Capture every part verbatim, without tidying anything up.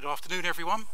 Good afternoon, everyone.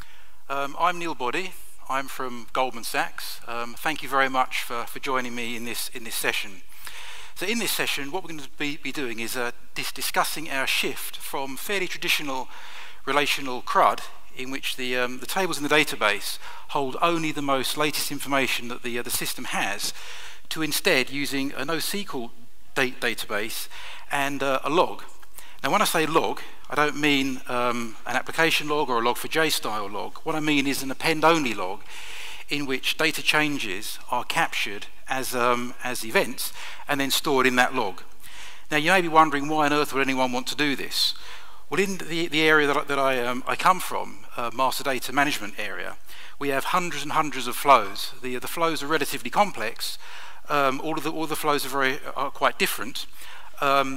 Um, I'm Neil Boddy. I'm from Goldman Sachs. Um, thank you very much for, for joining me in this, in this session. So in this session, what we're going to be, be doing is uh, dis discussing our shift from fairly traditional relational C R U D, in which the, um, the tables in the database hold only the most latest information that the, uh, the system has, to instead using a NoSQL date database and uh, a log. Now, when I say log, I don't mean um, an application log or a log four j style log. What I mean is an append-only log in which data changes are captured as, um, as events and then stored in that log. Now, you may be wondering, why on earth would anyone want to do this? Well, in the, the area that, that I, um, I come from, uh, master data management area, we have hundreds and hundreds of flows. The, the flows are relatively complex. Um, all, of the, all the flows are, very, are quite different. Um,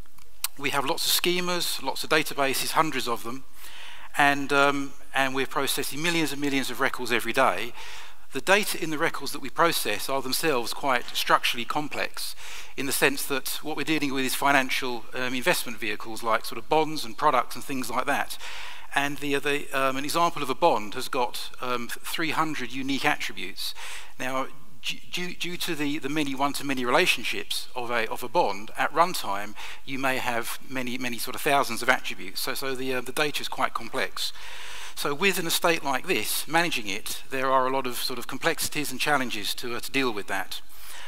We have lots of schemas, lots of databases, hundreds of them, and, um, and we're processing millions and millions of records every day. The data in the records that we process are themselves quite structurally complex, in the sense that what we're dealing with is financial um, investment vehicles like sort of bonds and products and things like that. And the, the, um, an example of a bond has got um, three hundred unique attributes. Now, Due, due to the, the many one-to-many relationships of a, of a bond, at runtime, you may have many, many sort of thousands of attributes. So, so the, uh, the data is quite complex. So with an estate like this, managing it, there are a lot of sort of complexities and challenges to, uh, to deal with that.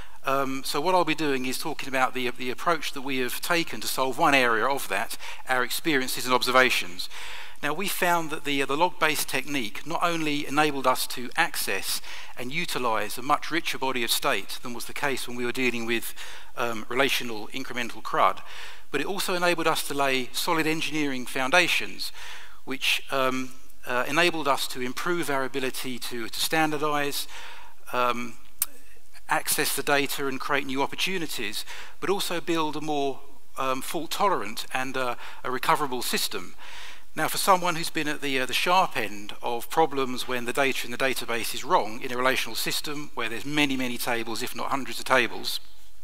Um, so what I'll be doing is talking about the, the approach that we have taken to solve one area of that, our experiences and observations. Now, we found that the, uh, the log-based technique not only enabled us to access and utilize a much richer body of state than was the case when we were dealing with um, relational incremental C R U D, but it also enabled us to lay solid engineering foundations, which um, uh, enabled us to improve our ability to, to standardize, um, access the data and create new opportunities, but also build a more um, fault-tolerant and uh, a recoverable system. Now, for someone who's been at the, uh, the sharp end of problems when the data in the database is wrong in a relational system where there's many, many tables, if not hundreds of tables,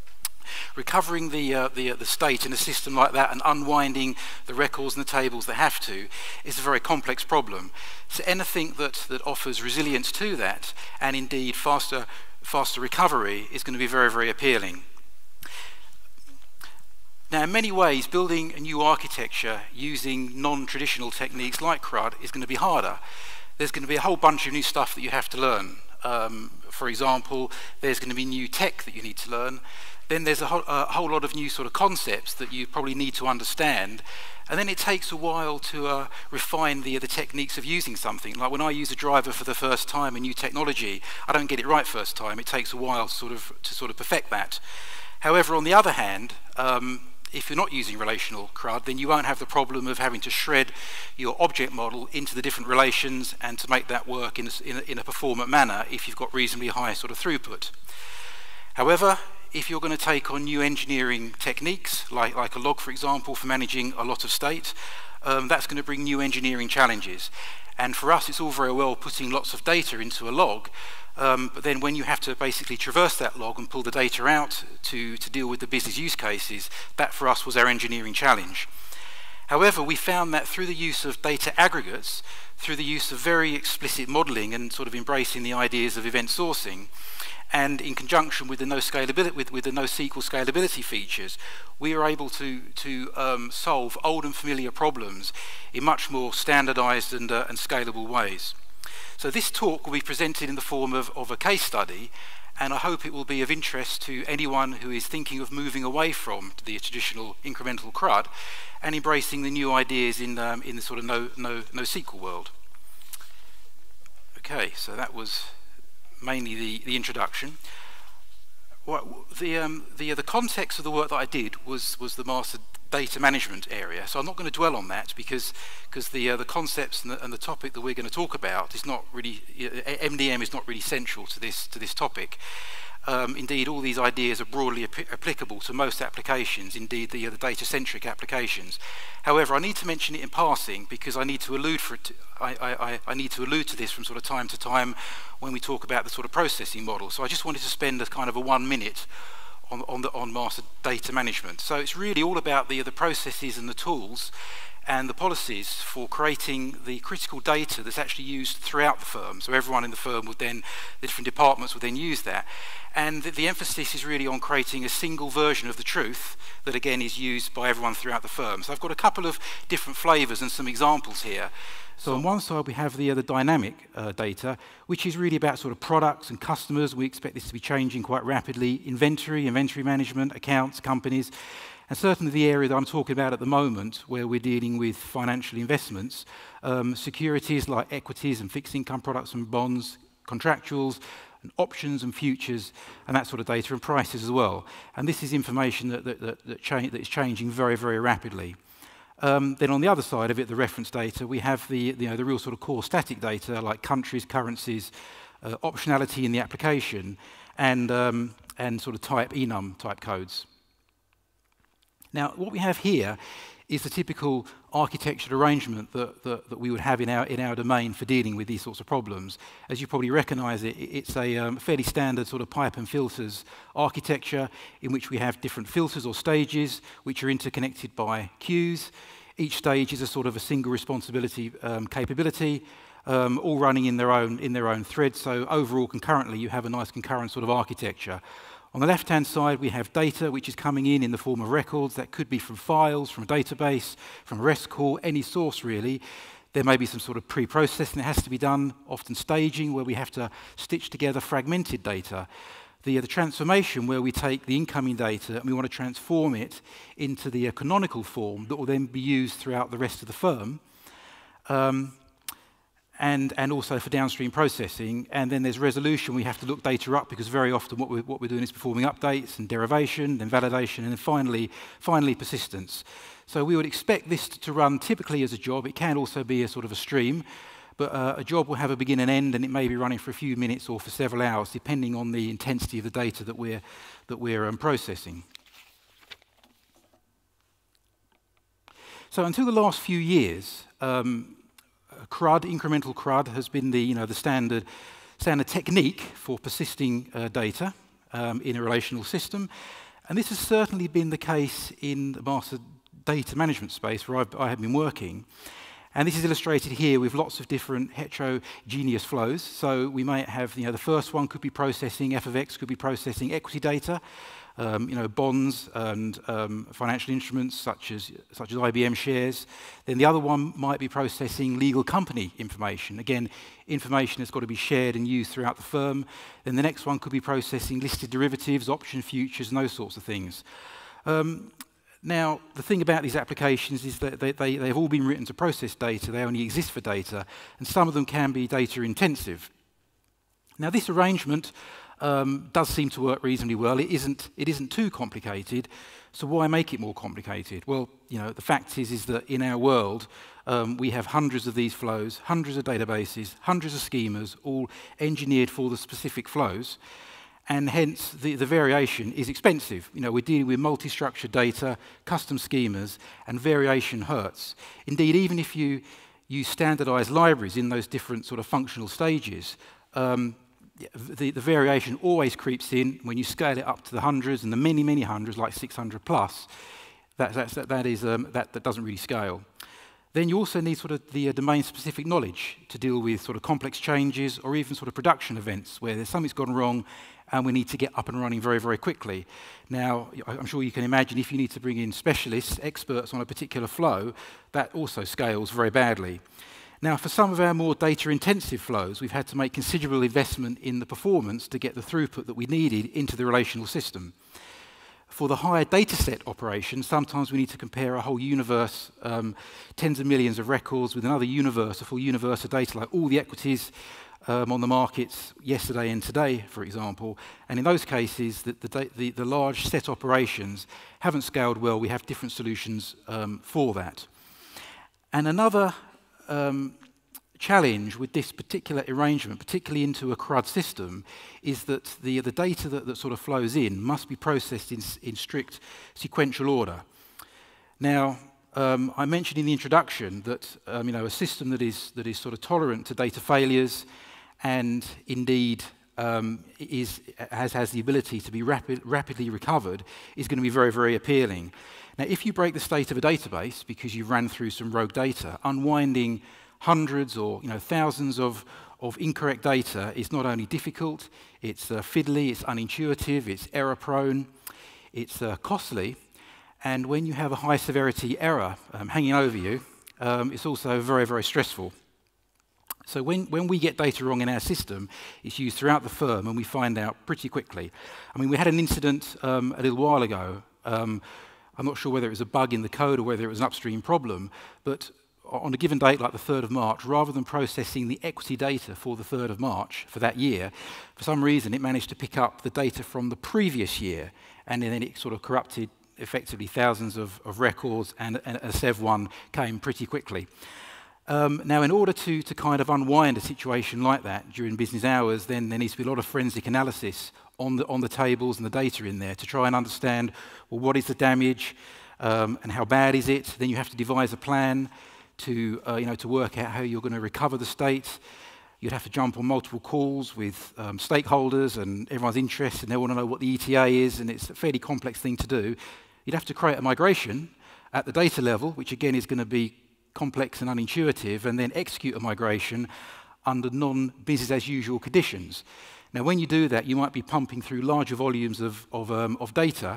recovering the, uh, the, uh, the state in a system like that and unwinding the records and the tables that have to is a very complex problem. So anything that, that offers resilience to that, and indeed faster, faster recovery, is going to be very, very appealing. Now, in many ways, building a new architecture using non-traditional techniques like C R U D is going to be harder. There's going to be a whole bunch of new stuff that you have to learn. Um, for example, there's going to be new tech that you need to learn. Then there's a, ho a whole lot of new sort of concepts that you probably need to understand. And then it takes a while to uh, refine the, the techniques of using something. Like when I use a driver for the first time, a new technology, I don't get it right first time. It takes a while to sort of, to sort of perfect that. However, on the other hand, um, if you're not using relational C R U D, then you won't have the problem of having to shred your object model into the different relations and to make that work in a, in a, in a performant manner if you've got reasonably high sort of throughput. However, if you're going to take on new engineering techniques, like, like a log, for example, for managing a lot of state, um, that's going to bring new engineering challenges. And for us, it's all very well putting lots of data into a log, um, but then when you have to basically traverse that log and pull the data out to, to deal with the business use cases, that for us was our engineering challenge. However, we found that through the use of data aggregates, through the use of very explicit modeling and sort of embracing the ideas of event sourcing, and in conjunction with the no scalability, with, with the NoSQL scalability features, we are able to, to um, solve old and familiar problems in much more standardized and, uh, and scalable ways. So this talk will be presented in the form of, of a case study, and I hope it will be of interest to anyone who is thinking of moving away from the traditional incremental C R U D and embracing the new ideas in, um, in the sort of no, no, NoSQL world. Okay, so that was mainly the, the introduction. Well, the, um, the, the context of the work that I did was, was the master data management area, so I'm not going to dwell on that because, because the, uh, the concepts and the, and the topic that we're going to talk about is not really, uh, M D M is not really central to this, to this topic. Um, indeed, all these ideas are broadly ap applicable to most applications, indeed the, uh, the data-centric applications. However, I need to mention it in passing because I need to allude for it to, I, I, I need to allude to this from sort of time to time when we talk about the sort of processing model. So I just wanted to spend a kind of a one minute on, on, the, on master data management. So it's really all about the, the processes and the tools and the policies for creating the critical data that's actually used throughout the firm. So everyone in the firm would then, the different departments would then use that. And the, the emphasis is really on creating a single version of the truth that again is used by everyone throughout the firm. So I've got a couple of different flavours and some examples here. So on one side we have the, uh, the dynamic uh, data, which is really about sort of products and customers. We expect this to be changing quite rapidly. Inventory, inventory management, accounts, companies. And certainly the area that I'm talking about at the moment, where we're dealing with financial investments, um, securities like equities and fixed income products and bonds, contractuals, and options and futures, and that sort of data, and prices as well. And this is information that, that, that, that, cha that is changing very, very rapidly. Um, then on the other side of it, the reference data, we have the, you know, the real sort of core static data like countries, currencies, uh, optionality in the application, and, um, and sort of type enum type codes. Now, what we have here is the typical architectured arrangement that, that, that we would have in our, in our domain for dealing with these sorts of problems. As you probably recognize it, it's a um, fairly standard sort of pipe and filters architecture in which we have different filters or stages which are interconnected by queues. Each stage is a sort of a single responsibility um, capability, um, all running in their own, in their own thread. So overall, concurrently, you have a nice concurrent sort of architecture. On the left-hand side, we have data which is coming in in the form of records. That could be from files, from a database, from a REST call, any source really. There may be some sort of pre-processing that has to be done, often staging, where we have to stitch together fragmented data. The, uh, the transformation, where we take the incoming data and we want to transform it into the uh, canonical form that will then be used throughout the rest of the firm. Um, And, and also for downstream processing. And then there's resolution. We have to look data up because very often what we're, what we're doing is performing updates and derivation, then validation, and then finally, finally persistence. So we would expect this to run typically as a job. It can also be a sort of a stream, but uh, a job will have a begin and end, and it may be running for a few minutes or for several hours, depending on the intensity of the data that we're, that we're um, processing. So until the last few years, um, C R U D, incremental C R U D, has been the, you know, the standard, standard technique for persisting uh, data um, in a relational system. And this has certainly been the case in the master data management space where I've, I have been working. And this is illustrated here with lots of different heterogeneous flows. So we might have, you know, the first one could be processing, F of X could be processing equity data, um, you know, bonds and um, financial instruments such as, such as I B M shares. Then the other one might be processing legal company information. Again, information that's got to be shared and used throughout the firm. Then the next one could be processing listed derivatives, option futures, and those sorts of things. Um, Now, the thing about these applications is that they, they, they've all been written to process data. They only exist for data, and some of them can be data intensive. Now, this arrangement um, does seem to work reasonably well. It isn't, it isn't too complicated, so why make it more complicated? Well, you know, the fact is, is that in our world, um, we have hundreds of these flows, hundreds of databases, hundreds of schemas, all engineered for the specific flows. And hence, the, the variation is expensive. You know, we're dealing with multi-structured data, custom schemas, and variation hurts. Indeed, even if you use standardized libraries in those different sort of functional stages, um, the, the variation always creeps in when you scale it up to the hundreds and the many, many hundreds, like six hundred plus. That, that's, that, that, is, um, that, that doesn't really scale. Then you also need sort of the uh, domain-specific knowledge to deal with sort of complex changes or even sort of production events where there's something's gone wrong and we need to get up and running very, very quickly. Now, I'm sure you can imagine if you need to bring in specialists, experts on a particular flow, that also scales very badly. Now, for some of our more data-intensive flows, we've had to make considerable investment in the performance to get the throughput that we needed into the relational system. For the higher data set operations, sometimes we need to compare a whole universe, um, tens of millions of records with another universe, a full universe of data, like all the equities um, on the markets yesterday and today, for example. And in those cases, the, the, the, the large set operations haven't scaled well. We have different solutions um, for that. And another um, challenge with this particular arrangement, particularly into a C R U D system, is that the, the data that, that sort of flows in must be processed in, in strict sequential order. Now, um, I mentioned in the introduction that um, you know, a system that is, that is sort of tolerant to data failures and indeed um, is, has, has the ability to be rapid, rapidly recovered is going to be very, very appealing. Now, if you break the state of a database because you've ran through some rogue data, unwinding hundreds or you know, thousands of, of incorrect data is not only difficult, it's uh, fiddly, it's unintuitive, it's error-prone, it's uh, costly, and when you have a high-severity error um, hanging over you, um, it's also very, very stressful. So when, when we get data wrong in our system, it's used throughout the firm, and we find out pretty quickly. I mean, we had an incident um, a little while ago. Um, I'm not sure whether it was a bug in the code or whether it was an upstream problem, but on a given date like the third of March, rather than processing the equity data for the third of March for that year, for some reason it managed to pick up the data from the previous year, and then it sort of corrupted effectively thousands of, of records, and, and a S E V one came pretty quickly. Um, now, in order to, to kind of unwind a situation like that during business hours, then there needs to be a lot of forensic analysis on the, on the tables and the data in there to try and understand, well, what is the damage um, and how bad is it? Then you have to devise a plan to, uh, you know, to work out how you're going to recover the state. You'd have to jump on multiple calls with um, stakeholders, and everyone's interested, and they want to know what the E T A is, and it's a fairly complex thing to do. You'd have to create a migration at the data level, which again is going to be complex and unintuitive, and then execute a migration under non-business as usual conditions. Now, when you do that, you might be pumping through larger volumes of, of, um, of data,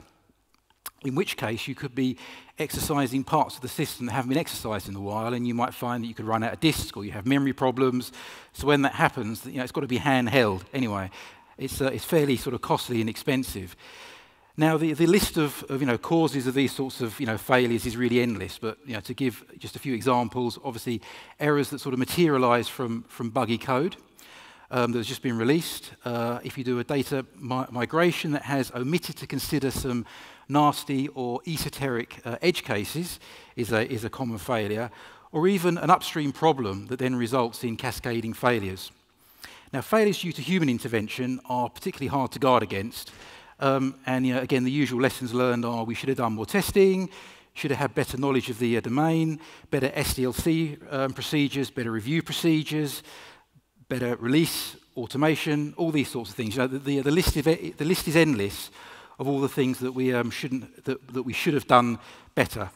in which case you could be exercising parts of the system that haven't been exercised in a while, and you might find that you could run out of disk or you have memory problems. So when that happens, you know, it's got to be handheld. Anyway, it's, uh, it's fairly sort of costly and expensive. Now, the, the list of, of you know, causes of these sorts of you know, failures is really endless, but you know, to give just a few examples, obviously errors that sort of materialize from, from buggy code um, that has just been released. Uh, if you do a data mi migration that has omitted to consider some nasty or esoteric uh, edge cases, is a, is a common failure, or even an upstream problem that then results in cascading failures. Now, failures due to human intervention are particularly hard to guard against. Um, and you know, again, the usual lessons learned are we should have done more testing, should have had better knowledge of the uh, domain, better S D L C um, procedures, better review procedures, better release automation, all these sorts of things. You know, the, the, the, list, is, the list is endless of all the things that we um, shouldn't, that, that we should have done better.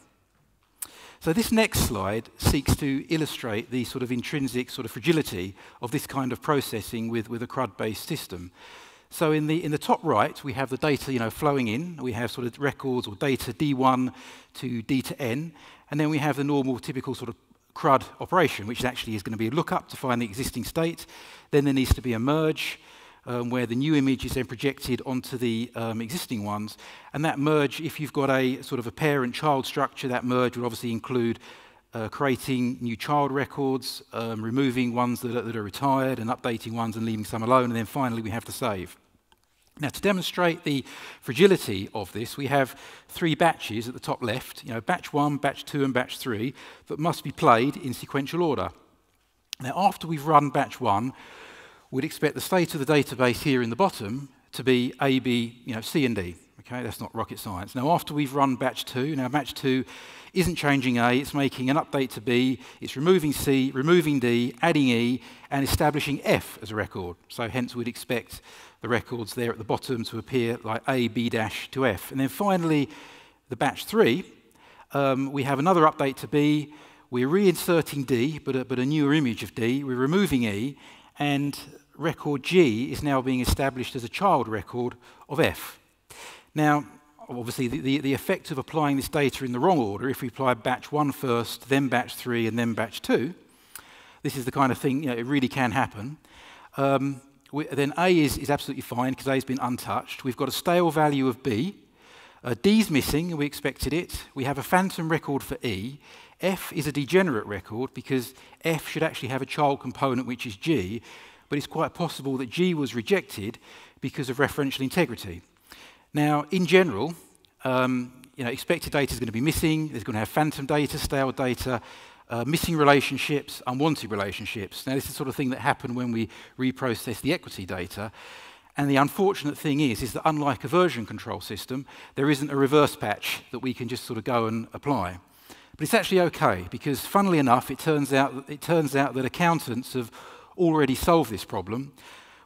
So this next slide seeks to illustrate the sort of intrinsic sort of fragility of this kind of processing with, with a CRUD-based system. So in the, in the top right, we have the data you know, flowing in. We have sort of records or data D one to D to N. And then we have the normal, typical sort of CRUD operation, which actually is going to be a lookup to find the existing state. Then there needs to be a merge, um, where the new image is then projected onto the um, existing ones. And that merge, if you've got a sort of a parent-child structure, that merge would obviously include uh, creating new child records, um, removing ones that are, that are retired, and updating ones and leaving some alone. And then finally, we have to save. Now, to demonstrate the fragility of this, we have three batches at the top left, you know, batch one, batch two, and batch three, that must be played in sequential order. Now, after we've run batch one, we'd expect the state of the database here in the bottom to be A, B, you know, C, and D. Okay, that's not rocket science. Now, after we've run batch two, now batch two isn't changing A, it's making an update to B, it's removing C, removing D, adding E, and establishing F as a record. So hence we'd expect the records there at the bottom to appear like A, B dash to F. And then finally, the batch three, um, we have another update to B, we're reinserting D, but a, but a newer image of D, we're removing E, and record G is now being established as a child record of F. Now, obviously, the, the, the effect of applying this data in the wrong order, if we apply batch one first, then batch three, and then batch two, this is the kind of thing, you know, it really can happen. Um, we, then A is, is absolutely fine, because A has been untouched. We've got a stale value of B. Uh, D's missing, and we expected it. We have a phantom record for E. F is a degenerate record, because F should actually have a child component, which is G, but it's quite possible that G was rejected because of referential integrity. Now, in general, um, you know, expected data is going to be missing. There's going to have phantom data, stale data, uh, missing relationships, unwanted relationships. Now, this is the sort of thing that happened when we reprocess the equity data. And the unfortunate thing is, is that unlike a version control system, there isn't a reverse patch that we can just sort of go and apply. But it's actually okay, because funnily enough, it turns out, it turns out that accountants have already solved this problem.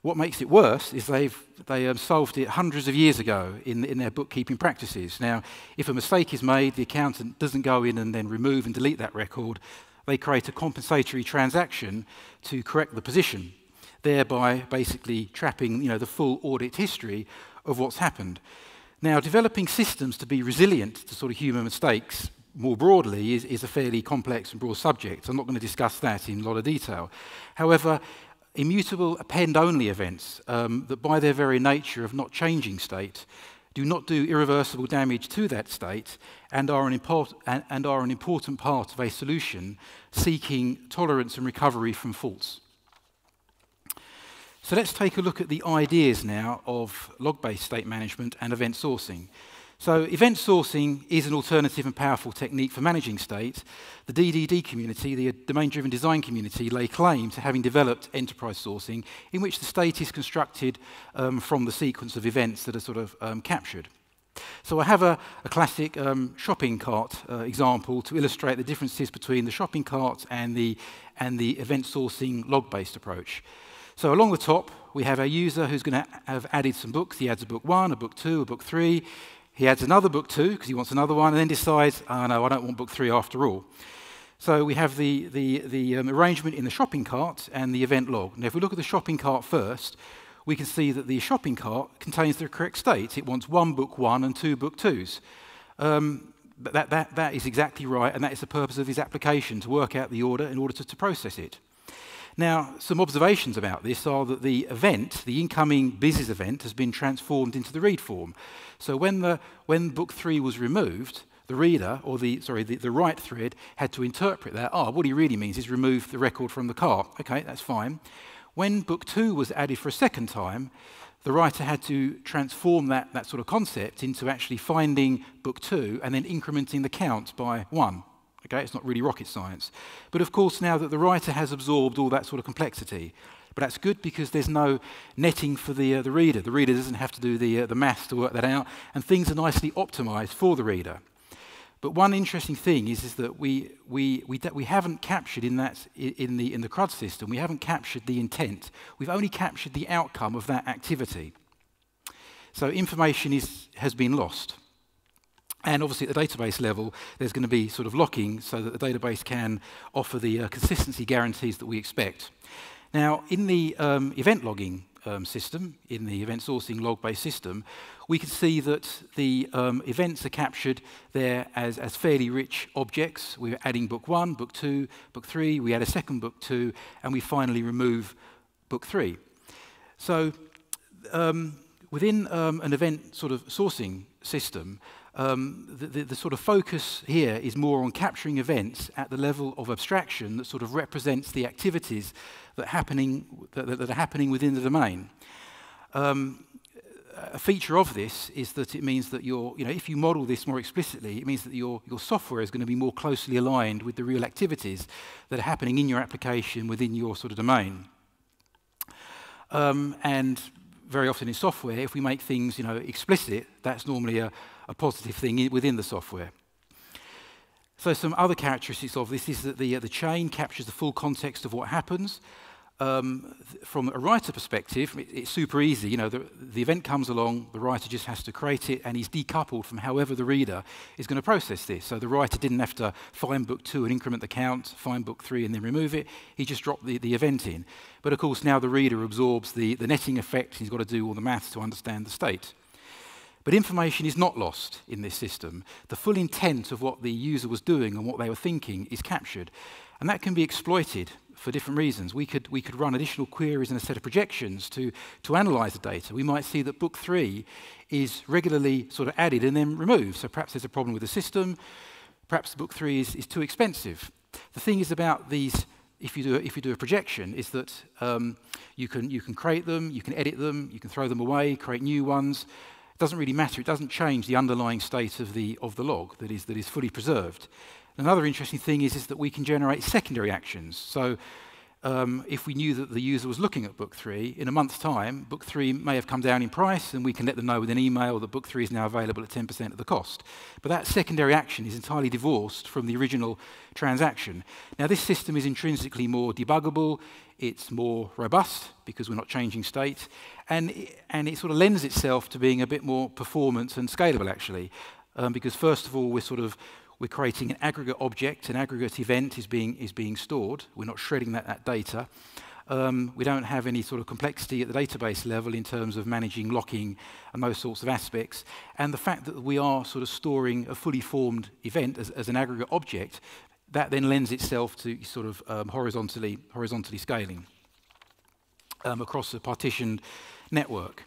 What makes it worse is they've they um, solved it hundreds of years ago in, in their bookkeeping practices. Now, if a mistake is made, the accountant doesn't go in and then remove and delete that record. They create a compensatory transaction to correct the position, thereby basically trapping, you know, the full audit history of what's happened. Now, developing systems to be resilient to sort of human mistakes more broadly is, is a fairly complex and broad subject. I'm not going to discuss that in a lot of detail. However, immutable append-only events um, that by their very nature of not changing state do not do irreversible damage to that state and are, an import and, and are an important part of a solution seeking tolerance and recovery from faults. So let's take a look at the ideas now of log-based state management and event sourcing. So event sourcing is an alternative and powerful technique for managing state. The D D D community, the domain-driven design community, lay claim to having developed enterprise sourcing in which the state is constructed um, from the sequence of events that are sort of um, captured. So I have a, a classic um, shopping cart uh, example to illustrate the differences between the shopping cart and the, and the event sourcing log-based approach. So along the top, we have a user who's going to have added some books. He adds a book one, a book two, a book three. He adds another book two because he wants another one, and then decides, oh no, I don't want book three after all. So we have the, the, the um, arrangement in the shopping cart and the event log. Now if we look at the shopping cart first, we can see that the shopping cart contains the correct state. It wants one book one and two book twos. Um, but that, that, that is exactly right, and that is the purpose of his application, to work out the order in order to, to process it. Now, some observations about this are that the event, the incoming business event, has been transformed into the read form. So when, the, when book three was removed, the reader, or the, sorry, the, the write thread had to interpret that. Ah, oh, what he really means is remove the record from the cart. Okay, that's fine. When book two was added for a second time, the writer had to transform that, that sort of concept into actually finding book two and then incrementing the count by one. Okay, it's not really rocket science. But of course, now that the writer has absorbed all that sort of complexity, but that's good because there's no netting for the, uh, the reader. The reader doesn't have to do the, uh, the maths to work that out, and things are nicely optimized for the reader. But one interesting thing is, is that we, we, we, we haven't captured in, that, in, the, in the C R U D system, we haven't captured the intent. We've only captured the outcome of that activity. So information is, has been lost. And obviously at the database level, there's going to be sort of locking so that the database can offer the uh, consistency guarantees that we expect. Now, in the um, event logging um, system, in the event sourcing log-based system, we can see that the um, events are captured there as, as fairly rich objects. We're adding book one, book two, book three, we add a second book two, and we finally remove book three. So um, within um, an event sort of sourcing system, Um, the, the, the sort of focus here is more on capturing events at the level of abstraction that sort of represents the activities that, happening, that, that are happening within the domain. Um, a feature of this is that it means that your, you know, if you model this more explicitly, it means that your, your software is going to be more closely aligned with the real activities that are happening in your application within your sort of domain. Um, and very often in software, if we make things, you know, explicit, that's normally a, a positive thing within the software. So some other characteristics of this is that the, uh, the chain captures the full context of what happens. Um, from a writer perspective, it, it's super easy. You know, the, the event comes along, the writer just has to create it, and he's decoupled from however the reader is going to process this. So the writer didn't have to find book two and increment the count, find book three and then remove it. He just dropped the, the event in. But of course, now the reader absorbs the, the netting effect. He's got to do all the maths to understand the state. But information is not lost in this system. The full intent of what the user was doing and what they were thinking is captured. And that can be exploited for different reasons. We could, we could run additional queries and a set of projections to, to analyze the data. We might see that book three is regularly sort of added and then removed. So perhaps there's a problem with the system. Perhaps book three is, is too expensive. The thing is about these, if you do, if you do a projection, is that um, you, can, you can create them, you can edit them, you can throw them away, create new ones. It doesn't really matter. It doesn't change the underlying state of the, of the log that is, that is fully preserved. Another interesting thing is, is that we can generate secondary actions. So Um, if we knew that the user was looking at book three, in a month's time, book three may have come down in price, and we can let them know with an email that book three is now available at ten percent of the cost. But that secondary action is entirely divorced from the original transaction. Now, this system is intrinsically more debuggable, it's more robust because we're not changing state, and, and it sort of lends itself to being a bit more performance and scalable, actually, um, because first of all, we're sort of We're creating an aggregate object, an aggregate event is being, is being stored. We're not shredding that, that data. Um, we don't have any sort of complexity at the database level in terms of managing locking and those sorts of aspects. And the fact that we are sort of storing a fully formed event as, as an aggregate object, that then lends itself to sort of um, horizontally, horizontally scaling um, across a partitioned network.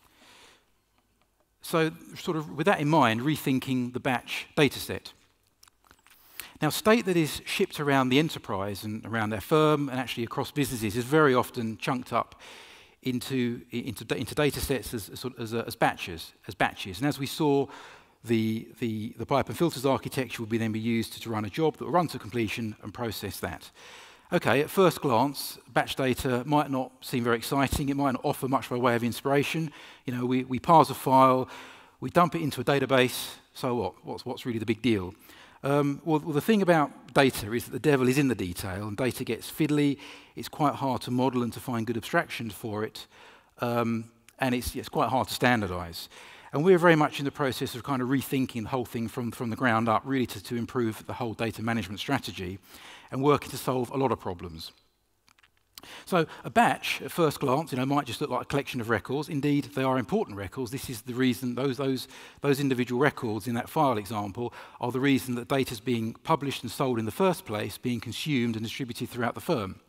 So sort of with that in mind, rethinking the batch data set. Now, state that is shipped around the enterprise and around their firm and actually across businesses is very often chunked up into, into, into data sets as, as, as, as, batches, as batches. And as we saw, the, the, the pipe and filters architecture would be then be used to, to run a job that will run to completion and process that. Okay, at first glance, batch data might not seem very exciting. It might not offer much by way of inspiration. You know, we, we parse a file, we dump it into a database, so what? What's, what's really the big deal? Um, well, well, the thing about data is that the devil is in the detail, and data gets fiddly. It's quite hard to model and to find good abstractions for it, um, and it's, it's quite hard to standardize. And we're very much in the process of kind of rethinking the whole thing from, from the ground up, really to, to improve the whole data management strategy and working to solve a lot of problems. So a batch, at first glance, you know, might just look like a collection of records. Indeed, they are important records. This is the reason those, those, those individual records in that file example are the reason that data is being published and sold in the first place, being consumed and distributed throughout the firm.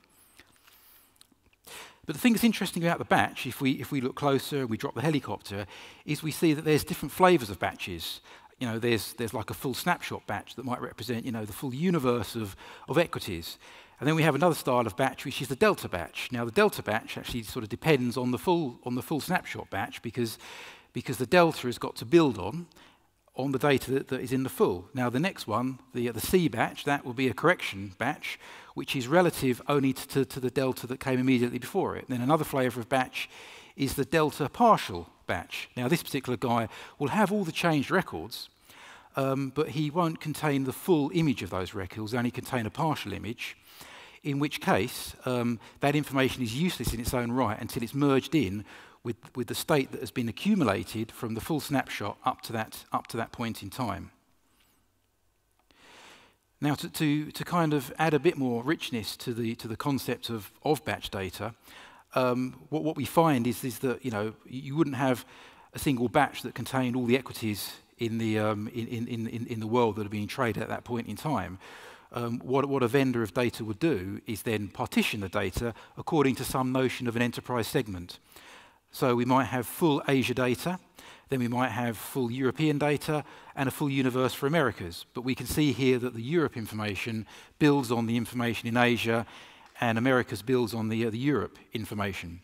But the thing that's interesting about the batch, if we, if we look closer, we drop the helicopter, is we see that there's different flavors of batches. You know, there's, there's like a full snapshot batch that might represent, you know, the full universe of, of equities. And then we have another style of batch, which is the delta batch. Now, the delta batch actually sort of depends on the full, on the full snapshot batch because, because the delta has got to build on, on the data that, that is in the full. Now, the next one, the, the C batch, that will be a correction batch, which is relative only to, to the delta that came immediately before it. Then another flavor of batch is the delta partial batch. Now, this particular guy will have all the changed records, um, but he won't contain the full image of those records, only contain a partial image, in which case um, that information is useless in its own right until it's merged in with, with the state that has been accumulated from the full snapshot up to that, up to that point in time. Now, to, to, to kind of add a bit more richness to the, to the concept of, of batch data, um, what, what we find is, is that, you know, you wouldn't have a single batch that contained all the equities in the, um, in, in, in, in the world that are being traded at that point in time. Um, what, what a vendor of data would do is then partition the data according to some notion of an enterprise segment. So we might have full Asia data, then we might have full European data, and a full universe for Americas. But we can see here that the Europe information builds on the information in Asia, and Americas builds on the, uh, the Europe information.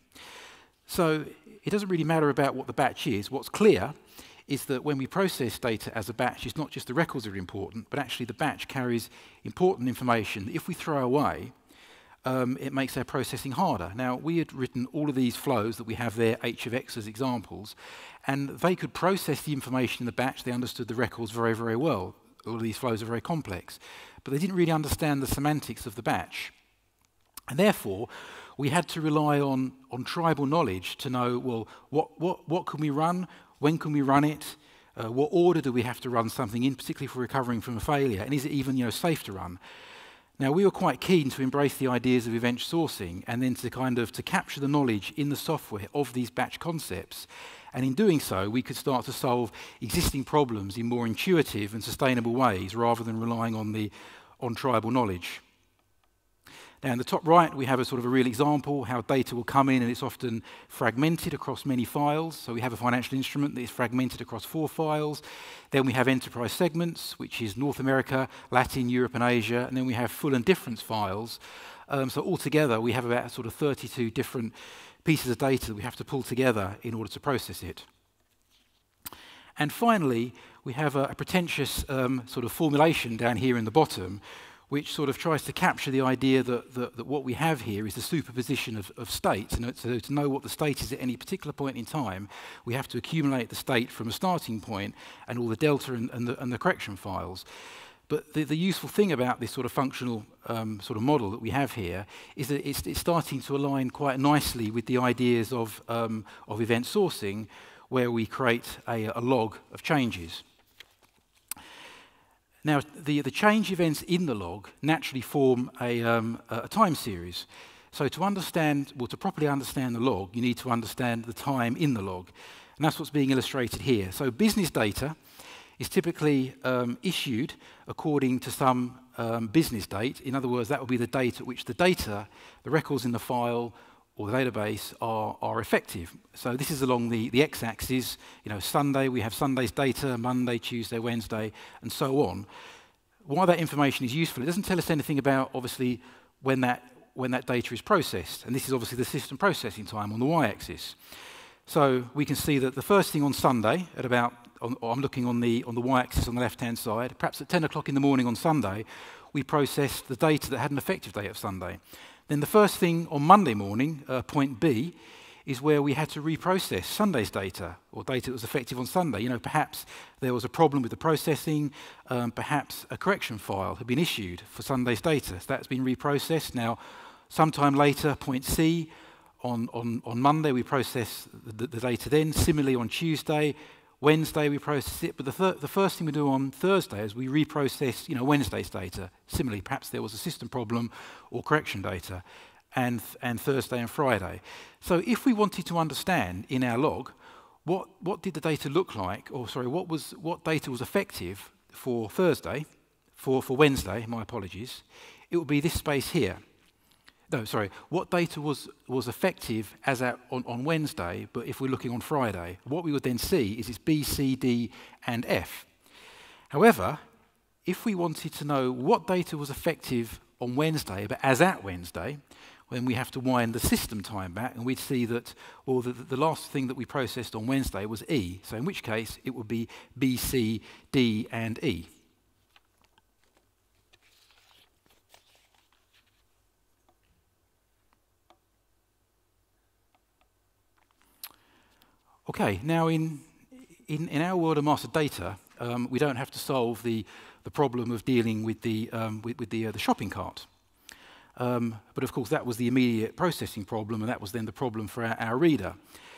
So it doesn't really matter about what the batch is. What's clear is that when we process data as a batch, it's not just the records that are important, but actually the batch carries important information that if we throw away, um, it makes our processing harder. Now, we had written all of these flows that we have there, H of X as examples, and they could process the information in the batch. They understood the records very, very well. All of these flows are very complex, but they didn't really understand the semantics of the batch. And therefore, we had to rely on, on tribal knowledge to know, well, what, what, what can we run? When can we run it? Uh, what order do we have to run something in, particularly if we're recovering from a failure? And is it even, you know, safe to run? Now, we were quite keen to embrace the ideas of event sourcing and then to kind of to capture the knowledge in the software of these batch concepts. And in doing so, we could start to solve existing problems in more intuitive and sustainable ways rather than relying on the on tribal knowledge. Now, in the top right, we have a sort of a real example how data will come in, and it's often fragmented across many files. So we have a financial instrument that is fragmented across four files. Then we have enterprise segments, which is North America, Latin, Europe, and Asia. And then we have full and difference files. Um, so altogether, we have about sort of thirty-two different pieces of data that we have to pull together in order to process it. And finally, we have a, a pretentious um, sort of formulation down here in the bottom, which sort of tries to capture the idea that, that, that what we have here is the superposition of, of states. And so to know what the state is at any particular point in time, we have to accumulate the state from a starting point and all the delta and, and, the, and the correction files. But the, the useful thing about this sort of functional um, sort of model that we have here is that it's, it's starting to align quite nicely with the ideas of, um, of event sourcing, where we create a, a log of changes. Now, the, the change events in the log naturally form a, um, a time series. So to understand, well, to properly understand the log, you need to understand the time in the log. And that's what's being illustrated here. So business data is typically um, issued according to some um, business date. In other words, that will be the date at which the data, the records in the file, or the database are, are effective. So this is along the, the x-axis. You know, Sunday, we have Sunday's data, Monday, Tuesday, Wednesday, and so on. Why that information is useful, it doesn't tell us anything about, obviously, when that, when that data is processed. And this is obviously the system processing time on the y-axis. So we can see that the first thing on Sunday, at about, on, I'm looking on the, on the y-axis on the left-hand side, perhaps at ten o'clock in the morning on Sunday, we processed the data that had an effective date of Sunday. Then the first thing on Monday morning, uh, point B, is where we had to reprocess Sunday's data, or data that was effective on Sunday. You know, perhaps there was a problem with the processing, um, perhaps a correction file had been issued for Sunday's data. So that's been reprocessed. Now, sometime later, point C, on, on, on Monday we process the, the data then. Similarly on Tuesday, Wednesday we process it, but the, th the first thing we do on Thursday is we reprocess, you know, Wednesday's data. Similarly, perhaps there was a system problem or correction data, and, th and Thursday and Friday. So if we wanted to understand in our log what, what did the data look like, or sorry, what, was, what data was effective for Thursday, for, for Wednesday, my apologies, it would be this space here. No, sorry, what data was, was effective as at on, on Wednesday, but if we're looking on Friday, what we would then see is it's B, C, D, and F. However, if we wanted to know what data was effective on Wednesday, but as at Wednesday, then we have to wind the system time back, and we'd see that, well, the, the last thing that we processed on Wednesday was E, so in which case it would be B, C, D, and E. Okay, now in, in, in our world of master data, um, we don't have to solve the, the problem of dealing with the, um, with, with the, uh, the shopping cart. Um, but of course that was the immediate processing problem, and that was then the problem for our, our reader.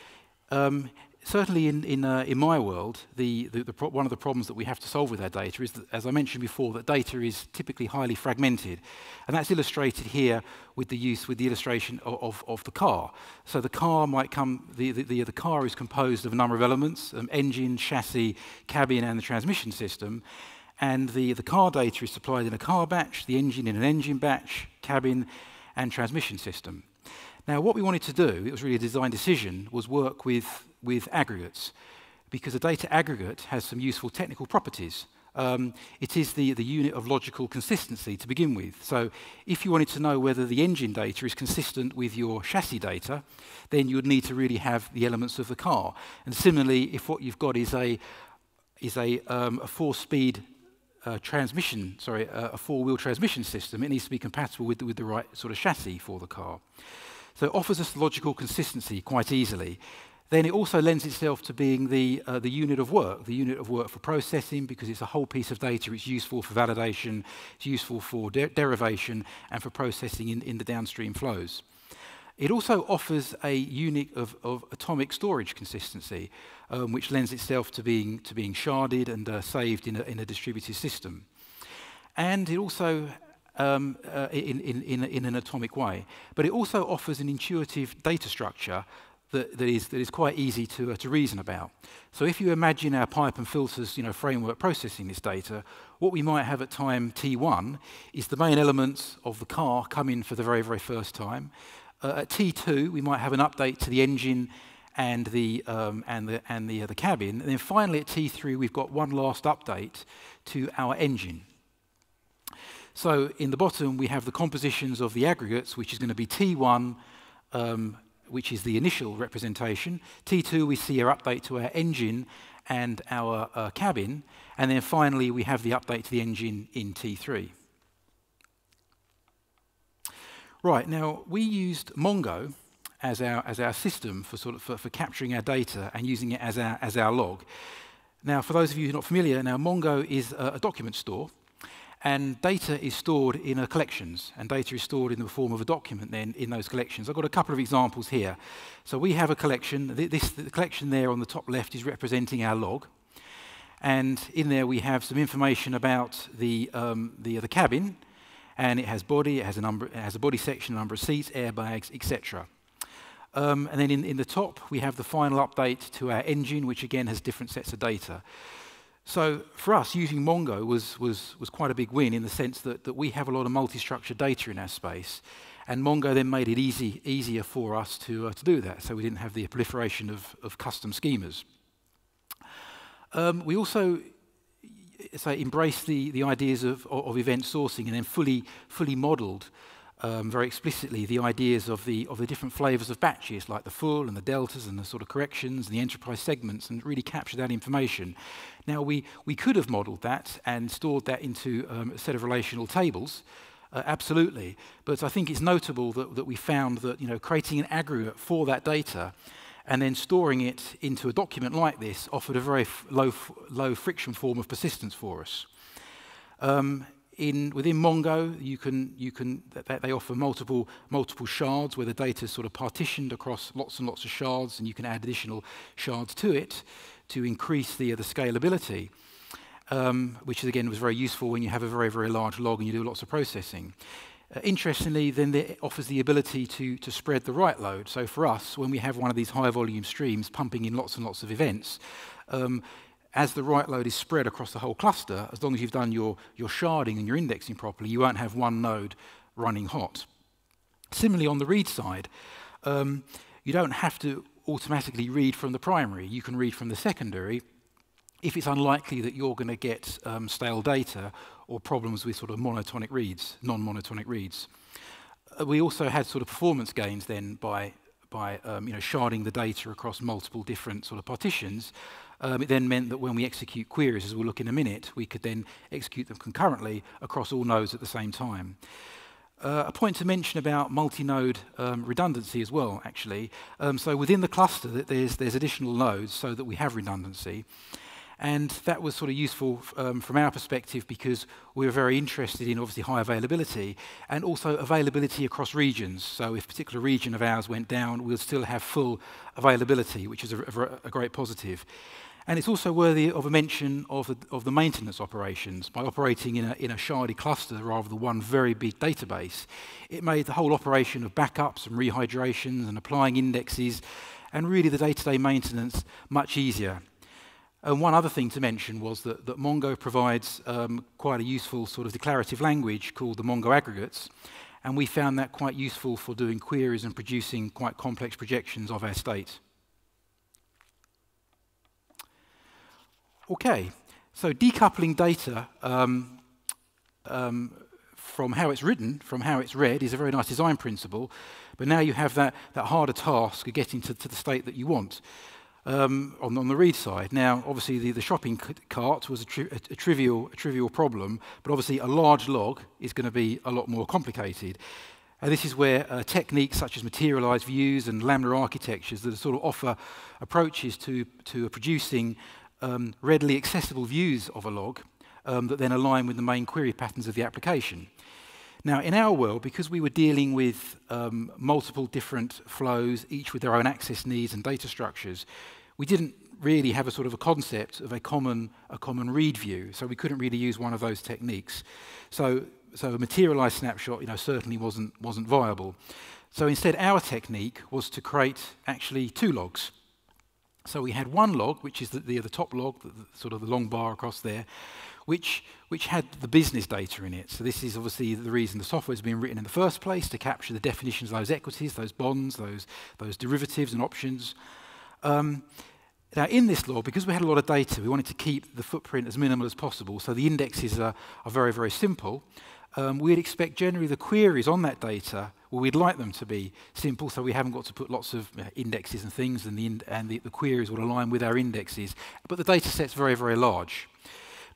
Um, certainly in, in, uh, in my world, the, the, the pro one of the problems that we have to solve with our data is that, as I mentioned before, that data is typically highly fragmented. And that's illustrated here with the use, with the illustration of, of, of the car. So the car might come, the, the, the, the car is composed of a number of elements, um, engine, chassis, cabin, and the transmission system. And the, the car data is supplied in a car batch, the engine in an engine batch, cabin, and transmission system. Now, what we wanted to do, it was really a design decision, was work with, with aggregates, because a data aggregate has some useful technical properties. Um, it is the, the unit of logical consistency to begin with. So if you wanted to know whether the engine data is consistent with your chassis data, then you would need to really have the elements of the car. And similarly, if what you've got is a, is a, um, a four-speed uh, transmission, sorry, uh, a four-wheel transmission system, it needs to be compatible with, with the right sort of chassis for the car. So it offers us logical consistency quite easily. Then it also lends itself to being the, uh, the unit of work, the unit of work for processing, because it's a whole piece of data. It's useful for validation, it's useful for de derivation, and for processing in, in the downstream flows. It also offers a unit of, of atomic storage consistency, um, which lends itself to being, to being sharded and uh, saved in a, in a distributed system. And it also Um, uh, in, in, in, in an atomic way. But it also offers an intuitive data structure that, that, is, that is quite easy to, uh, to reason about. So if you imagine our pipe and filters you know, framework processing this data, what we might have at time T one is the main elements of the car come in for the very, very first time. Uh, at T two, we might have an update to the engine and the, um, and the, and the, uh, the cabin. And then finally at T three, we've got one last update to our engine. So in the bottom, we have the compositions of the aggregates, which is going to be T one, um, which is the initial representation. T two, we see our update to our engine and our uh, cabin. And then finally, we have the update to the engine in T three. Right, now we used Mongo as our, as our system for, sort of, for, for capturing our data and using it as our, as our log. Now, for those of you who are not familiar, now Mongo is a, a document store, and data is stored in a collections, and data is stored in the form of a document then in those collections. I've got a couple of examples here. So we have a collection. This, the collection there on the top left is representing our log, and in there we have some information about the, um, the, the cabin, and it has body, it has a, number, it has a body section, a number of seats, airbags, et cetera. Um, and then in, in the top, we have the final update to our engine, which again has different sets of data. So for us, using Mongo was, was, was quite a big win in the sense that, that we have a lot of multi-structured data in our space. And Mongo then made it easy, easier for us to, uh, to do that, so we didn't have the proliferation of, of custom schemas. Um, we also say, embraced the, the ideas of, of event sourcing and then fully, fully modeled Um, very explicitly the ideas of the, of the different flavors of batches, like the full and the deltas and the sort of corrections and the enterprise segments, and really capture that information. Now, we, we could have modeled that and stored that into um, a set of relational tables, uh, absolutely. But I think it's notable that, that we found that, you know, creating an aggregate for that data and then storing it into a document like this offered a very f low, f low friction form of persistence for us. Um, In, within Mongo, you can, you can, th they offer multiple, multiple shards where the data is sort of partitioned across lots and lots of shards, and you can add additional shards to it to increase the, uh, the scalability, um, which is, again, was very useful when you have a very, very large log and you do lots of processing. Uh, interestingly, then it offers the ability to, to spread the write load. So for us, when we have one of these high volume streams pumping in lots and lots of events, um, as the write load is spread across the whole cluster, as long as you've done your, your sharding and your indexing properly, you won't have one node running hot. Similarly, on the read side, um, you don't have to automatically read from the primary. You can read from the secondary if it's unlikely that you're going to get um, stale data or problems with sort of monotonic reads, non-monotonic reads. Uh, we also had sort of performance gains then by, by um, you know, sharding the data across multiple different sort of partitions. Um, it then meant that when we execute queries, as we'll look in a minute, we could then execute them concurrently across all nodes at the same time. Uh, a point to mention about multi-node um, redundancy as well, actually. Um, so within the cluster, there's, there's additional nodes so that we have redundancy. And that was sort of useful um, from our perspective because we were very interested in obviously high availability and also availability across regions. So if a particular region of ours went down, we'll still have full availability, which is a, a, a great positive. And it's also worthy of a mention of the, of the maintenance operations. By operating in a, in a shardy cluster rather than one very big database, it made the whole operation of backups and rehydrations and applying indexes and really the day-to-day maintenance much easier. And one other thing to mention was that, that Mongo provides um, quite a useful sort of declarative language called the Mongo aggregates, and we found that quite useful for doing queries and producing quite complex projections of our state. Okay, so decoupling data um, um, from how it's written, from how it's read, is a very nice design principle, but now you have that, that harder task of getting to, to the state that you want. Um, on, on the read side. Now, obviously, the, the shopping cart was a, tri a, a, trivial, a trivial problem, but obviously a large log is going to be a lot more complicated. And this is where uh, techniques such as materialized views and Lambda architectures that sort of offer approaches to, to producing um, readily accessible views of a log um, that then align with the main query patterns of the application. Now, in our world, because we were dealing with um, multiple different flows, each with their own access needs and data structures, we didn't really have a sort of a concept of a common, a common read view, so we couldn't really use one of those techniques. So, so a materialized snapshot, you know, certainly wasn't, wasn't viable. So instead, our technique was to create actually two logs. So we had one log, which is the, the, the top log, the, the, sort of the long bar across there, which, which had the business data in it. So this is obviously the reason the software has been written in the first place, to capture the definitions of those equities, those bonds, those, those derivatives and options. Um, now in this log, because we had a lot of data, we wanted to keep the footprint as minimal as possible, so the indexes are, are very, very simple. Um, we'd expect generally the queries on that data, well, we'd like them to be simple, so we haven't got to put lots of uh, indexes and things, and, the, in and the, the queries will align with our indexes. But the data set's very, very large.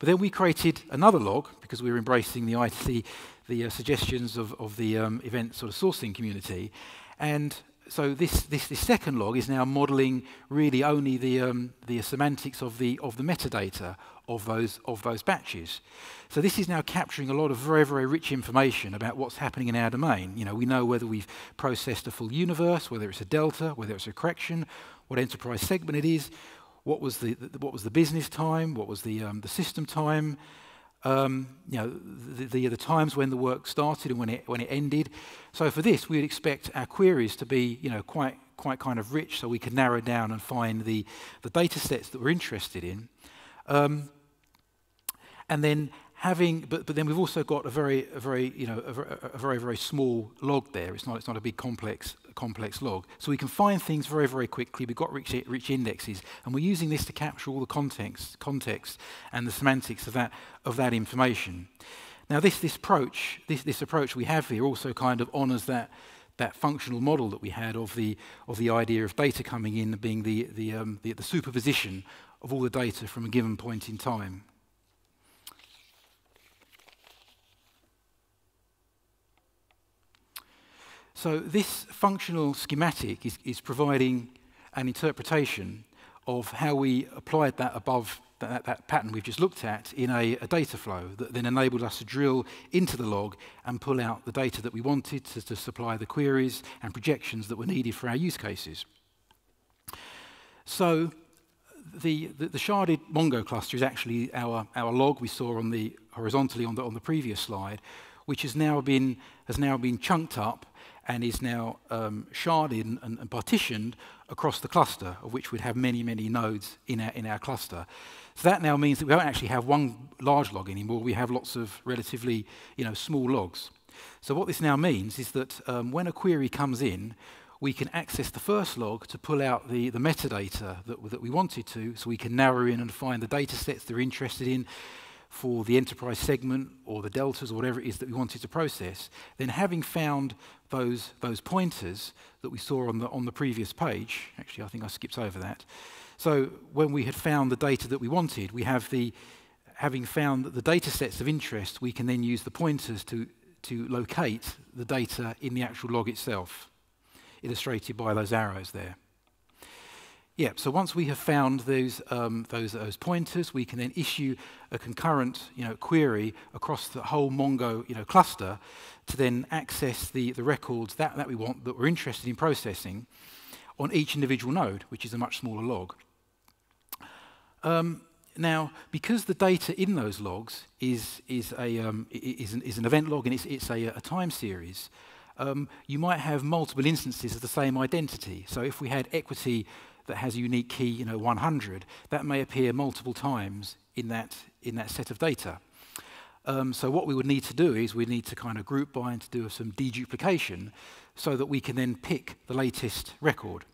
But then we created another log, because we were embracing the I T C, the uh, suggestions of, of the um, event sort of sourcing community. And so this, this, this second log is now modeling really only the, um, the semantics of the, of the metadata of those, of those batches. So this is now capturing a lot of very, very rich information about what's happening in our domain. You know, we know whether we've processed a full universe, whether it's a delta, whether it's a correction, what enterprise segment it is, what was the, the, what was the business time, what was the, um, the system time, Um, you know, the, the, the times when the work started and when it, when it ended. So for this, we would expect our queries to be, you know, quite, quite kind of rich, so we could narrow down and find the, the data sets that we're interested in. Um, and then having, but, but then we've also got a very, a very, you know, a, a very, very small log there. It's not, it's not a big complex, complex log. So we can find things very, very quickly. We've got rich, rich indexes, and we're using this to capture all the context, context and the semantics of that, of that information. Now, this, this approach, this, this approach we have here also kind of honours that, that functional model that we had of the, of the idea of data coming in and being the, the, um, the, the superposition of all the data from a given point in time. So this functional schematic is, is providing an interpretation of how we applied that above that, that pattern we've just looked at in a, a data flow that then enabled us to drill into the log and pull out the data that we wanted to, to supply the queries and projections that were needed for our use cases. So the, the, the sharded Mongo cluster is actually our, our log we saw on the horizontally on the, on the previous slide, which has now been, has now been chunked up and is now um, sharded and, and partitioned across the cluster, of which we'd have many, many nodes in our, in our cluster. So that now means that we don't actually have one large log anymore. We have lots of relatively, you know, small logs. So what this now means is that um, when a query comes in, we can access the first log to pull out the, the metadata that, that we wanted to, so we can narrow in and find the data sets they're interested in for the enterprise segment or the deltas or whatever it is that we wanted to process. Then having found those, those pointers that we saw on the, on the previous page, actually I think I skipped over that. So when we had found the data that we wanted, we have the, having found the data sets of interest, we can then use the pointers to, to locate the data in the actual log itself, illustrated by those arrows there. Yeah, so once we have found those, um, those, those pointers, we can then issue a concurrent, you know, query across the whole Mongo, you know, cluster to then access the, the records that, that we want, that we're interested in processing on each individual node, which is a much smaller log. Um, now, because the data in those logs is, is, a, um, is, an, is an event log and it's, it's a, a time series, um, you might have multiple instances of the same identity. So if we had equity that has a unique key, you know, one hundred, that may appear multiple times in that, in that set of data. Um, so what we would need to do is we need to kind of group by and to do some deduplication so that we can then pick the latest record.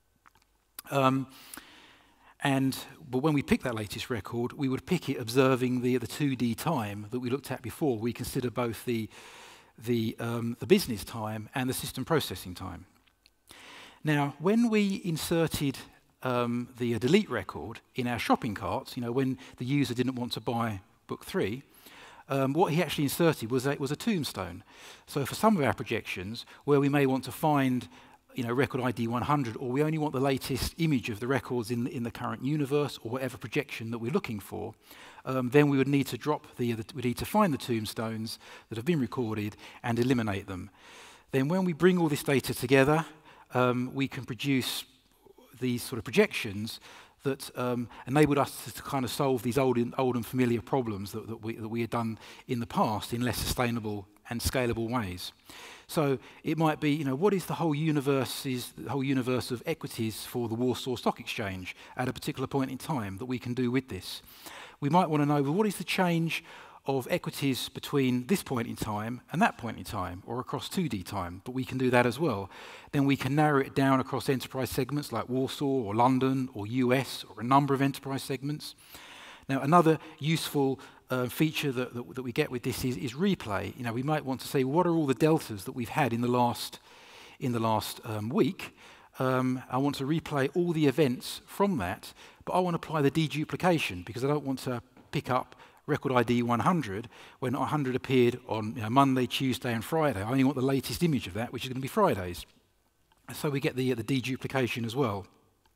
Um, and but when we pick that latest record, we would pick it observing the, the two D time that we looked at before. We consider both the, the, um, the business time and the system processing time. Now, when we inserted um, the uh, delete record in our shopping carts, you know, when the user didn't want to buy book three, um, what he actually inserted was a, was a tombstone. So for some of our projections, where we may want to find, you know, record I D one hundred, or we only want the latest image of the records in, in the current universe, or whatever projection that we're looking for, um, then we would need to drop the, the, we need to find the tombstones that have been recorded and eliminate them. Then when we bring all this data together, Um, we can produce these sort of projections that um, enabled us to, to kind of solve these old and, old and familiar problems that, that, we, that we had done in the past in less sustainable and scalable ways. So it might be, you know, what is the whole universe, is the whole universe of equities for the Warsaw Stock Exchange at a particular point in time that we can do with this? We might want to know, well, what is the change of equities between this point in time and that point in time, or across two D time, but we can do that as well. Then we can narrow it down across enterprise segments like Warsaw or London or U S or a number of enterprise segments. Now, another useful uh, feature that, that, that we get with this is, is replay. You know, we might want to say, what are all the deltas that we've had in the last, in the last um, week? Um, I want to replay all the events from that, but I want to apply the deduplication because I don't want to pick up record I D one hundred, when one hundred appeared on you know, Monday, Tuesday, and Friday. I only want the latest image of that, which is going to be Fridays. So we get the, the deduplication as well.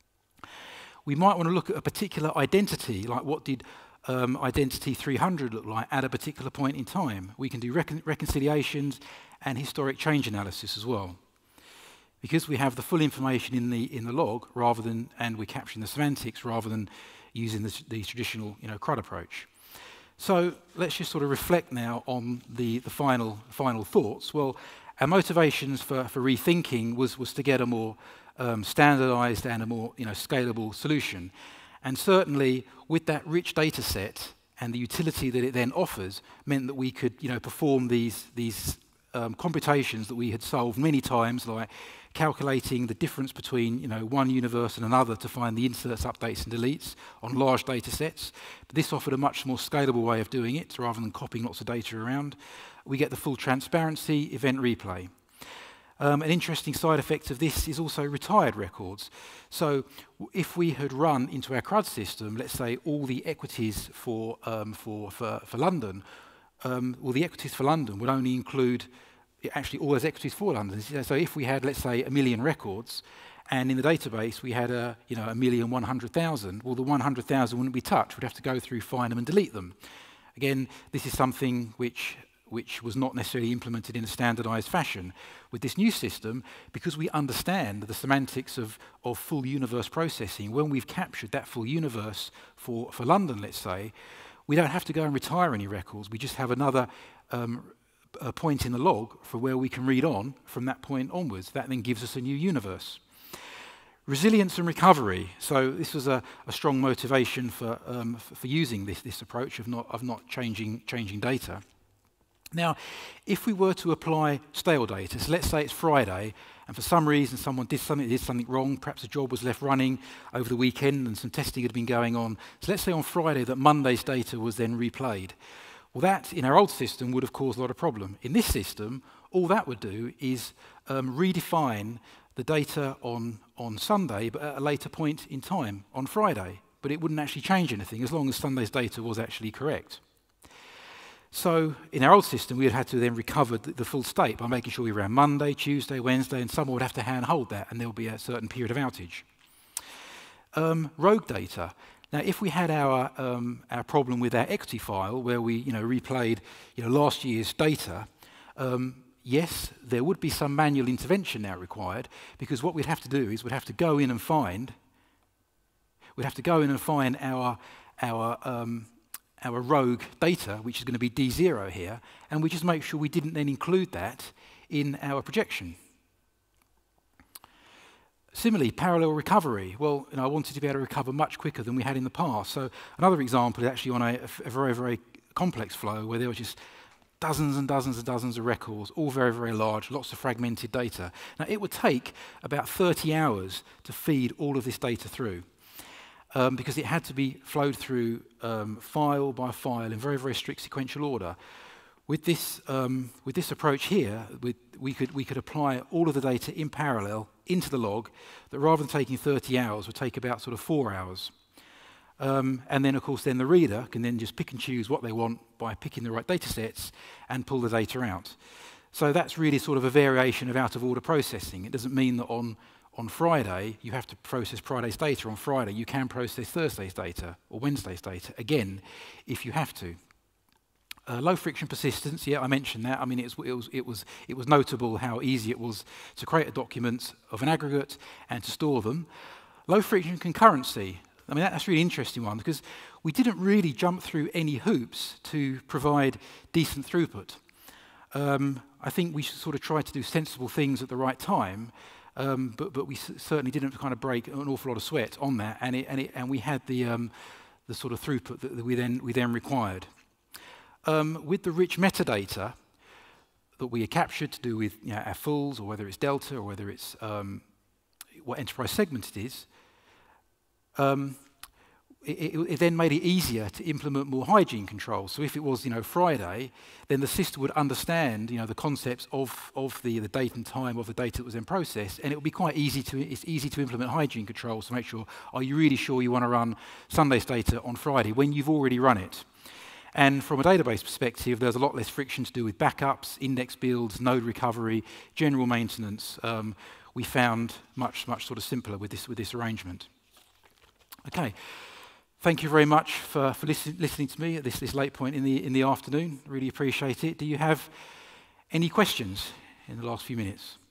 We might want to look at a particular identity, like what did um, identity three hundred look like at a particular point in time. We can do recon reconciliations and historic change analysis as well. Because we have the full information in the in the log, rather than, and we're capturing the semantics rather than using the, the traditional you know, C R U D approach. So let's just sort of reflect now on the, the final final thoughts. Well, our motivations for, for rethinking was, was to get a more um, standardized and a more you know, scalable solution. And certainly with that rich data set and the utility that it then offers meant that we could you know, perform these, these um, computations that we had solved many times, like calculating the difference between you know, one universe and another to find the inserts, updates and deletes on large data sets. But this offered a much more scalable way of doing it rather than copying lots of data around. We get the full transparency, event replay. Um, an interesting side effect of this is also retired records. So if we had run into our C R U D system, let's say all the equities for, um, for, for, for London, um, well the equities for London would only include actually all those equities for London. So if we had, let's say, a million records, and in the database we had a, you know, a million one hundred thousand, well the one hundred thousand wouldn't be touched. We'd have to go through, find them and delete them. Again, this is something which which was not necessarily implemented in a standardized fashion. With this new system, because we understand the semantics of, of full universe processing, when we've captured that full universe for, for London, let's say, we don't have to go and retire any records. We just have another um, a point in the log for where we can read on from that point onwards. That then gives us a new universe. Resilience and recovery. So this was a, a strong motivation for, um, for, for using this, this approach of not, of not changing, changing data. Now, if we were to apply stale data, so let's say it's Friday, and for some reason someone did something, did something wrong, perhaps a job was left running over the weekend and some testing had been going on. So let's say on Friday that Monday's data was then replayed. Well, that, in our old system, would have caused a lot of problem. In this system, all that would do is um, redefine the data on, on Sunday, but at a later point in time, on Friday. But it wouldn't actually change anything, as long as Sunday's data was actually correct. So in our old system, we would have to then recover the, the full state by making sure we ran Monday, Tuesday, Wednesday, and someone would have to hand-hold that, and there would be a certain period of outage. Um, rogue data. Now, if we had our, um, our problem with our equity file, where we you know, replayed you know, last year's data, um, yes, there would be some manual intervention now required, because what we'd have to do is we'd have to go in and find, we'd have to go in and find our, our um, our rogue data, which is going to be D zero here, and we just make sure we didn't then include that in our projection. Similarly, parallel recovery. Well, you know, I wanted to be able to recover much quicker than we had in the past. So another example is actually on a, a very, very complex flow where there was just dozens and dozens and dozens of records, all very, very large, lots of fragmented data. Now, it would take about thirty hours to feed all of this data through. Um, because it had to be flowed through um, file by file in very, very strict sequential order. With this, um, with this approach here, with, we, could, we could apply all of the data in parallel into the log that rather than taking thirty hours would take about sort of four hours. Um, and then, of course, then the reader can then just pick and choose what they want by picking the right data sets and pull the data out. So that's really sort of a variation of out-of-order processing. It doesn't mean that on On Friday, you have to process Friday's data. On Friday, you can process Thursday's data or Wednesday's data, again, if you have to. Uh, low friction persistence, yeah, I mentioned that. I mean, it was, it, was, it, was, it was notable how easy it was to create a document of an aggregate and to store them. Low friction concurrency, I mean, that, that's a really interesting one because we didn't really jump through any hoops to provide decent throughput. Um, I think we should sort of try to do sensible things at the right time. Um, but, but we s certainly didn't kind of break an awful lot of sweat on that, and, it, and, it, and we had the, um, the sort of throughput that, that we, then, we then required. Um, with the rich metadata that we had captured to do with you know, our fulls, or whether it's Delta, or whether it's um, what enterprise segment it is, um, it, it, it then made it easier to implement more hygiene controls. So if it was, you know, Friday, then the system would understand, you know, the concepts of, of the, the date and time of the data that was in process, and it would be quite easy to, it's easy to implement hygiene controls to make sure, are you really sure you want to run Sunday's data on Friday when you've already run it? And from a database perspective, there's a lot less friction to do with backups, index builds, node recovery, general maintenance. Um, we found much, much sort of simpler with this, with this arrangement. Okay, thank you very much for, for listen, listening to me at this, this late point in the, in the afternoon. Really appreciate it. Do you have any questions in the last few minutes?